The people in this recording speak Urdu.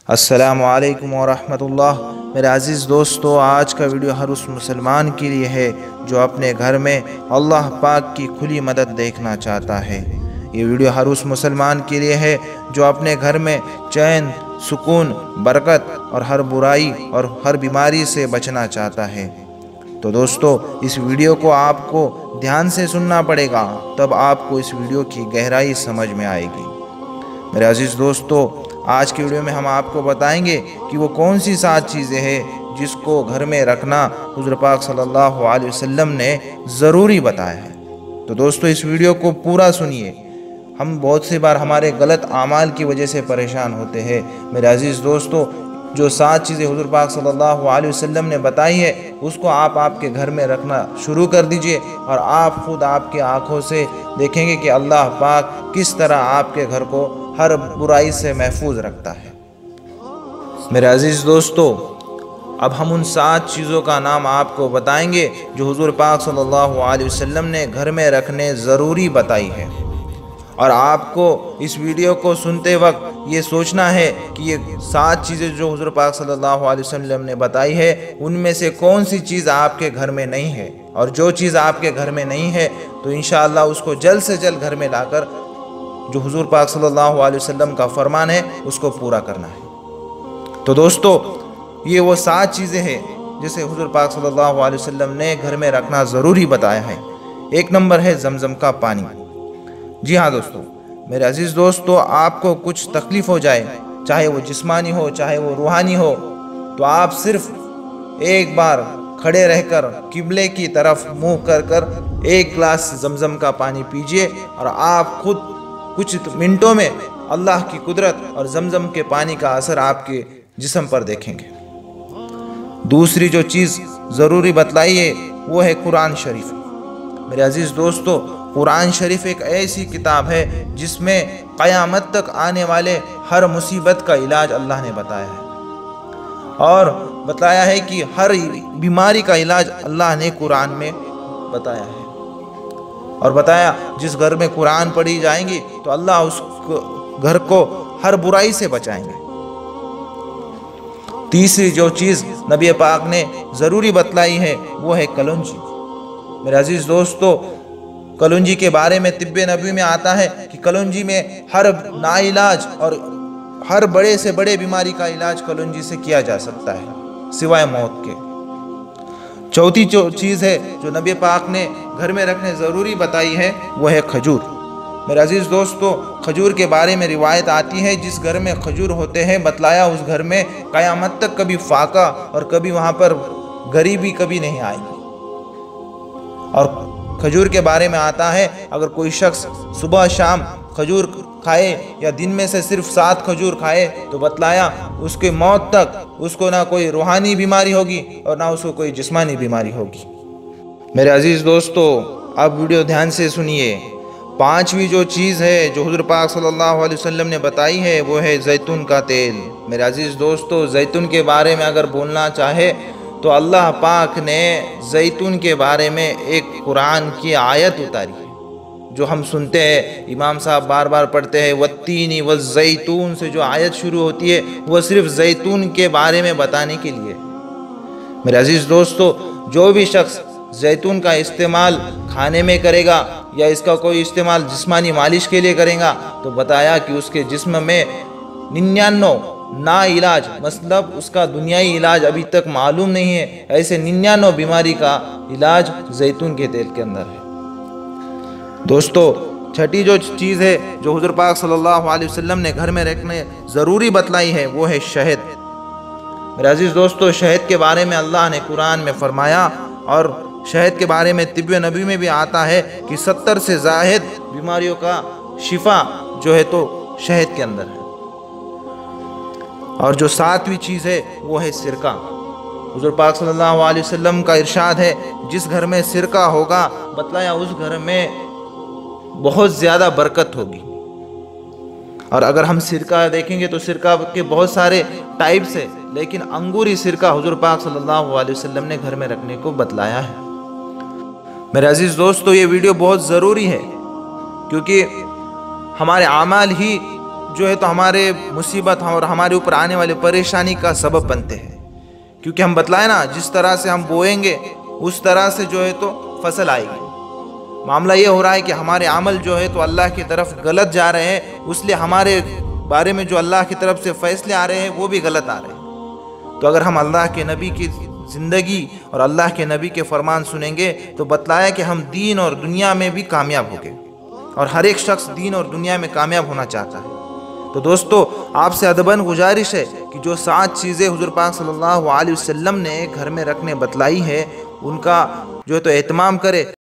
السلام علیکم ورحمۃ اللہ۔ میرے عزیز دوستو، آج کا ویڈیو ہر اس مسلمان کے لیے ہے جو اپنے گھر میں اللہ پاک کی کھلی مدد دیکھنا چاہتا ہے۔ یہ ویڈیو ہر اس مسلمان کے لیے ہے جو اپنے گھر میں چین، سکون، برکت اور ہر برائی اور ہر بیماری سے بچنا چاہتا ہے۔ تو دوستو، اس ویڈیو کو آپ کو دھیان سے سننا پڑے گا، تب آپ کو اس ویڈیو کی گہرائی سمجھ میں آئے گی۔ میرے عزیز دوستو، آج کی ویڈیو میں ہم آپ کو بتائیں گے کہ وہ کون سی 7 چیزیں ہیں جس کو گھر میں رکھنا حضور پاک صلی اللہ علیہ وسلم نے ضروری بتایا ہے۔ تو دوستو، اس ویڈیو کو پورا سنیے۔ ہم بہت سی بار ہمارے غلط اعمال کی وجہ سے پریشان ہوتے ہیں۔ میرے عزیز دوستو، جو 7 چیزیں حضور پاک صلی اللہ علیہ وسلم نے بتائی ہے، اس کو آپ کے گھر میں رکھنا شروع کر دیجئے، اور آپ خود آپ کی آنکھوں سے دیکھیں گے کہ اللہ پاک کس طرح آپ کے گھر کو ہر برائی سے محفوظ رکھتا ہے۔ میرے عزیز دوستو، اب ہم ان 7 چیزوں کا نام آپ کو بتائیں گے جو حضور پاک صلی اللہ علیہ وسلم نے گھر میں رکھنے ضروری بتائی ہے، اور آپ کو اس ویڈیو کو سنتے وقت یہ سوچنا ہے کہ یہ 7 چیزیں جو حضور پاک صلی اللہ علیہ وسلم نے بتائی ہے، ان میں سے کون سی چیز آپ کے گھر میں نہیں ہے، اور جو چیز آپ کے گھر میں نہیں ہے تو انشاءاللہ اس کو جلد سے جلد گھر میں لا کر جو حضور پاک صلی اللہ علیہ وسلم کا فرمان ہے اس کو پورا کرنا ہے۔ تو دوستو، یہ وہ 7 چیزیں ہیں جسے حضور پاک صلی اللہ علیہ وسلم نے گھر میں رکھنا ضروری بتایا ہے۔ 1 نمبر ہے زمزم کا پانی۔ جی ہاں دوستو، میرے عزیز دوستو، آپ کو کچھ تکلیف ہو جائے، چاہے وہ جسمانی ہو چاہے وہ روحانی ہو، تو آپ صرف ایک بار کھڑے رہ کر قبلے کی طرف منہ کر 1 گلاس زمزم کا پانی پیجئے، اور آپ خود کچھ منٹوں میں اللہ کی قدرت اور زمزم کے پانی کا اثر آپ کے جسم پر دیکھیں گے۔ دوسری جو چیز ضروری بتلائی ہے وہ ہے قرآن شریف۔ میرے عزیز دوستو، قرآن شریف ایک ایسی کتاب ہے جس میں قیامت تک آنے والے ہر مصیبت کا علاج اللہ نے بتایا ہے، اور بتایا ہے کہ ہر بیماری کا علاج اللہ نے قرآن میں بتایا ہے، اور بتایا جس گھر میں قرآن پڑھی جائیں گی تو اللہ اس گھر کو ہر برائی سے بچائیں گے۔ تیسری جو چیز نبی پاک نے ضروری بتلائی ہے وہ ہے کلونجی۔ میرے عزیز دوستو، کلونجی کے بارے میں طب نبوی میں آتا ہے کہ کلونجی میں ہر ناعلاج اور ہر بڑے سے بڑے بیماری کا علاج کلونجی سے کیا جا سکتا ہے سوائے موت کے۔ چوتھی جو چیز ہے جو نبی پاک نے گھر میں رکھنے ضروری بتائی ہے وہ ہے کھجور۔ میرے عزیز دوستو، کھجور کے بارے میں روایت آتی ہے جس گھر میں کھجور ہوتے ہیں، بتلایا اس گھر میں قیامت تک کبھی فاقہ اور کبھی وہاں پر غریبی کبھی نہیں آئے گی۔ اور کھجور کے بارے میں آتا ہے اگر کوئی شخص صبح شام کھجور کھائے یا دن میں سے صرف 7 کھجور کھائے تو بتلایا اس کے موت تک اس کو نہ کوئی روحانی بیماری ہوگی اور نہ اس کو کوئی جسمانی بیماری ہوگی۔ میرے عزیز دوستو، اب ویڈیو دھیان سے سنیے۔ 5ویں جو چیز ہے جو حضور پاک صلی اللہ علیہ وسلم نے بتائی ہے وہ ہے زیتون کا تیل۔ میرے عزیز دوستو، زیتون کے بارے میں اگر بولنا چاہے تو اللہ پاک نے زیتون کے بارے میں ایک قرآن کی آیت اتاری ہے جو ہم سنتے ہیں، امام صاحب بار بار پڑھتے ہیں، والتین والزیتون سے جو آیت شروع ہوتی ہے وہ صرف زیتون کے بارے میں بتانے کے لیے۔ میرے عزیز دوستو، جو بھی شخص زیتون کا استعمال کھانے میں کرے گا یا اس کا کوئی استعمال جسمانی مالش کے لیے کرے گا تو بتایا کہ اس کے جسم میں 99 نا علاج، مطلب اس کا دنیائی علاج ابھی تک معلوم نہیں ہے، ایسے 99 بیماری کا علاج زیتون کے تیل کے اندر ہے۔ دوستو، چھٹی جو چیز ہے جو حضور پاک صلی اللہ علیہ وسلم نے گھر میں رکھنے ضروری بتلائی ہے وہ ہے شہد۔ میرے عزیز دوستو، شہد کے بارے میں اللہ نے قرآن میں فرمایا، اور شہد کے بارے میں طب نبوی میں بھی آتا ہے کہ 70 سے زائد بیماریوں کا شفا جو ہے تو شہد کے اندر ہے۔ اور جو 7ویں چیز ہے وہ ہے سرکہ۔ حضور پاک صلی اللہ علیہ وسلم کا ارشاد ہے جس گھر میں سرکہ ہوگا، بتلایا اس گھر میں بہت زیادہ برکت ہوگی۔ اور اگر ہم سرکہ دیکھیں گے تو سرکہ کے بہت سارے ٹائپس ہیں، لیکن انگوری سرکہ حضور پاک صلی اللہ علیہ وسلم نے گھر میں رکھنے کو بتلایا ہے۔ میرے عزیز دوستو، یہ ویڈیو بہت ضروری ہے کیونکہ ہمارے اعمال ہی جو ہے تو ہمارے مصیبت اور ہمارے اوپر آنے والے پریشانی کا سبب بنتے ہیں، کیونکہ ہم بتلائیں نا جس طرح سے ہم بوئیں گے اس طرح سے جو ہے تو فصل آئے گی۔ معاملہ یہ ہو رہا ہے کہ ہمارے عمل جو ہے تو اللہ کی طرف غلط جا رہے ہیں، اس لیے ہمارے بارے میں جو اللہ کی طرف سے فیصلے آ رہے ہیں وہ بھی غلط آ رہے ہیں۔ تو اگر ہم اللہ کے نبی کی زندگی اور اللہ کے نبی کے فرمان سنیں گے تو بتلایا کہ ہم دین اور دنیا میں بھی کامیاب ہوں گے، اور ہر ایک شخص دین اور دنیا میں کامیاب ہونا چاہتا ہے۔ تو دوستو، آپ سے ادباً گزارش ہے کہ جو 7 چیزیں حضور پاک صلی اللہ علیہ وسلم نے گھر میں رکھنے بتلائی ہے ان کا جو ہے تو اہتمام کرے۔